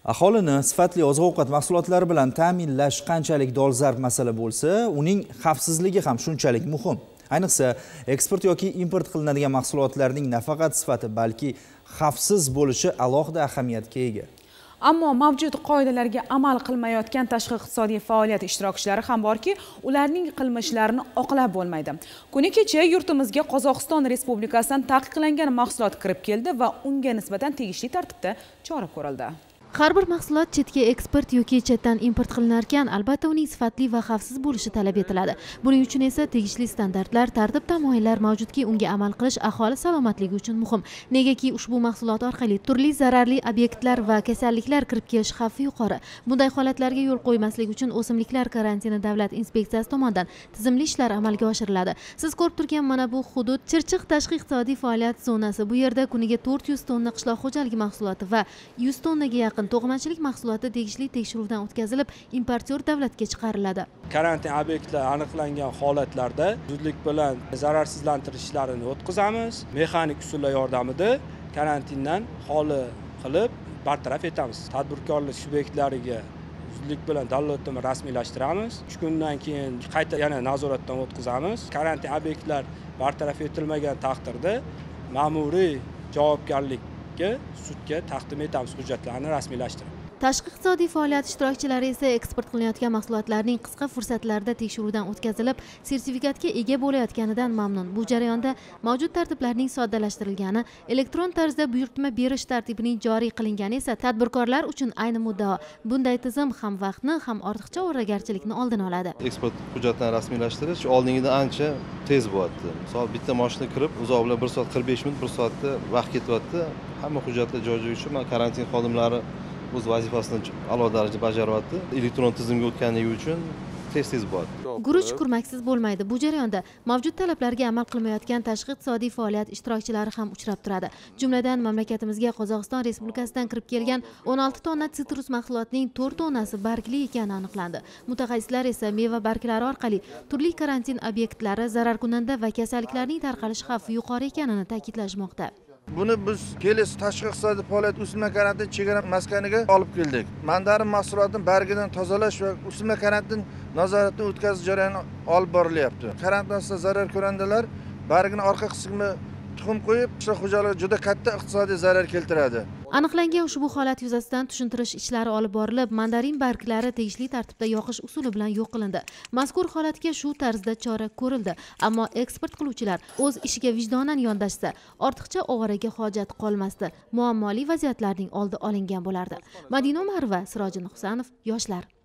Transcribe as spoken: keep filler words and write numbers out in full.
Aholini sifatli oziq-ovqat mahsulotlari bilan ta'minlash qanchalik dolzarb masala bo'lsa, uning xavfsizligi ham shunchalik muhim. Ayniqsa, eksport yoki import qilinadigan mahsulotlarning nafaqat sifati, balki xavfsiz bo'lishi alohida ahamiyatga ega. Ammo mavjud qoidalarga amal qilmayotgan tashqi iqtisodiy faoliyat ishtirokchilari ham borki, ularning qilmishlarini oqlab bo'lmaydi. Kuni kecha yurtimizga Qozog'iston Respublikasidan taqiqlangan mahsulot kirib keldi va unga nisbatan tegishli tartibda chora ko'rildi. Har bir mahsulot chetga eksport yoki chetdan import qilinarkan, albatta uning sifatli va xavfsiz bo'lishi talab etiladi. Buning uchun esa tegishli standartlar, tartib-tamoyillar mavjudki, unga amal qilish aholi salomatligi uchun muhim. Negaki ushbu mahsulot orqali turli zararli obyektlar va kasalliklar kirib kelish xavfi yuqori. Bunday holatlarga yo'l qo'ymaslik uchun o'simliklar karantini davlat inspeksiyasi tomonidan tizimli ishlar amalga oshiriladi. Siz ko'rib turgan mana bu hudud Chirchiq tashqi iqtisodiy faoliyat zonasi. Bu yerda kuniga to'rt yuz tonna qishloq xo'jaligi mahsuloti va yuz tonnaga yaqin to'qimachilik mahsuloti tegishli tekshiruvdan o'tkazilib, importyor davlatga chiqariladi. Karantin obyektlari aniqlangan holatlarda zudlik bilan zararsizlantirish ishlarini o'tkazamiz. Mexanik usullar yordamida karantindan xoli qilib bartaraf etamiz. Tadbirkorlik subyektlariga zudlik bilan dalolatnoma rasmiylashtiramiz. uch kundan keyin qayta yana nazoratdan o'tkazamiz. Karantin obyektlar bartaraf etilmagan taqdirda ma'muriy javobgarlik sudga taqdim etamiz hujjatlarni rasmiylashtirib. Tashqi iqtisodiy faoliyat ishtirokchilari esa eksport qilinayotgan mahsulotlarning qisqa fursatlarda tekshiruvdan o'tkazilib, sertifikatga ega bo'layotganidan mamnun. Bu jarayonda mavjud tartiblarning soddalashtirilgani, elektron tarzda buyurtma berish tartibining joriy qilingani esa tadbirkorlar uchun ayni muddao. Bunday tizim ham vaqtni, ham ortiqcha o'ragarchilikni oldini oladi. Eksport hujjatlarini rasmiylashtirish oldingidan ancha tez bo'lyapti. Misol bitta mashina kirib, uzoq bilan bir soat qirq besh minut, bir soatda vaqt ketyapti. Hamma hujjatlar joy-joyi uchun karantin xodimlari o'z vazifasini a'lo darajada bajaryapti. Elektron tizimga o'tganligi uchun tez-tez bo'ladi. Guruch kurmaksiz bo'lmaydi. Bu jarayonda mavjud talablarga amal qilmayotgan tashqi iqtisodiy faoliyat ishtirokchilari ham uchrab turadi. Jumladan, mamlakatimizga Qozog'iston Respublikasidan kirib kelgan o'n olti tonna sitrus mahsulotining to'rt tonnasi bargli ekani aniqlandi. Mutaxassislar esa meva barglari orqali turli karantin obyektlari, zararkunanda va kasalliklarning tarqalish xavfi yuqori ekanini ta'kidlashmoqda. Buni biz kelesi tashqi iqtisodiy faoliyat o'sma karantin chegara maskaniga olib keldik. Mandarin mahsulotining bargidan tozalash va o'sma karantin nazoratini o'tkazish jarayoni olib borilyapti. Karantinda zarar ko'randalar bargini orqa qismiga tuxum qo'yib, qishloq xo'jaligiga juda katta iqtisodiy zarar keltiradi. Aniqlangan ushbu holat yuzasidan tushuntirish ishlari olib borilib, mandarin barglari tegishli tartibda yoqish usuli bilan yo'q qilindi. Mazkur holatga shu tarzda chora ko'rildi, ammo eksport qiluvchilar o'z ishiga vijdonan yondashsa, ortiqcha ovoraga hojat qolmasdi. Muammoli vaziyatlarning oldi olingan bo'lardi. Madina Umarova, Sirojin Husanov, Yoshlar.